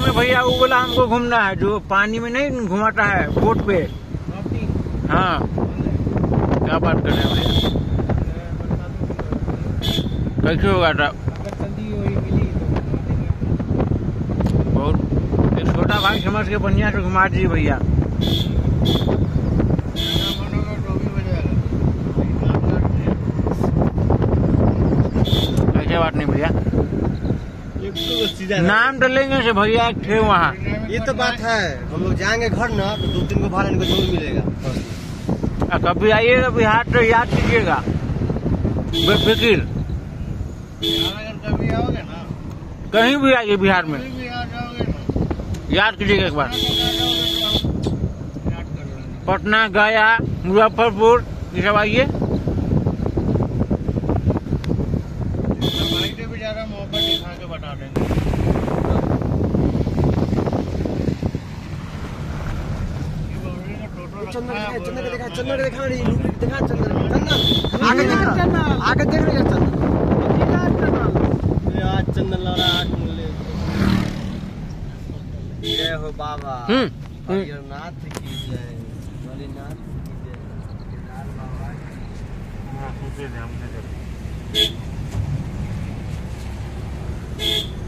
में भैया वो बोला हमको घूमना है, जो पानी में नहीं घुमाता है बोट पे। हाँ क्या बात कर रहे हैं भैया, कैसे होगा था? बहुत एक छोटा भाई समझ के बढ़िया से घुमा दीजिए भैया। ऐसे बात नहीं भैया, नाम डलेंगे से भैया एक थे वहाँ। ये तो बात है, हम लोग जाएंगे घर ना तो 2-3 को भाड़ा इनको जरूर मिलेगा। कभी आइएगा बिहार तो याद कीजिएगा बेफिक्र, कभी आओगे ना, कहीं भी आइए बिहार में याद कीजिएगा एक बार। पटना, गया, मुजफ्फरपुर ये सब आइए। भी ज्यादा मोहब्बत दिखा के बता देंगे। चंदन का देखा, चंदन का देखा नहीं, देखा चंदन, चंदन आगे देख रहा, आगे देख रहा चंदन, यार चंदन ला रहा आग मुल्ले। जय हो बाबा नाथ की जय, भोलेनाथ की जय, लाल बाबा। हाँ,